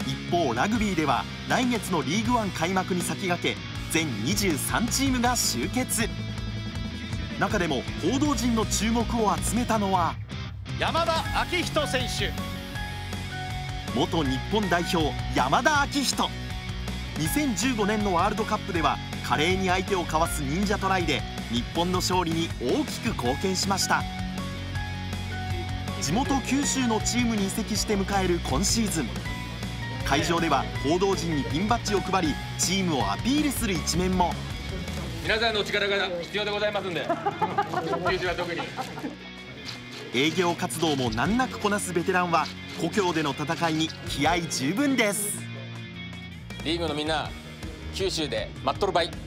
一方ラグビーでは来月のリーグワン開幕に先駆け全23チームが集結。中でも報道陣の注目を集めたのは山田章仁選手。 元日本代表山田章仁。2015年のワールドカップでは華麗に相手をかわす忍者トライで日本の勝利に大きく貢献しました。地元九州のチームに移籍して迎える今シーズン、会場では報道陣にピンバッジを配りチームをアピールする一面も。 皆さんのお力が必要でございますんで九州は特に。 営業活動も難なくこなすベテランは故郷での戦いに気合十分です。 リーグのみんな九州で待っとるばい。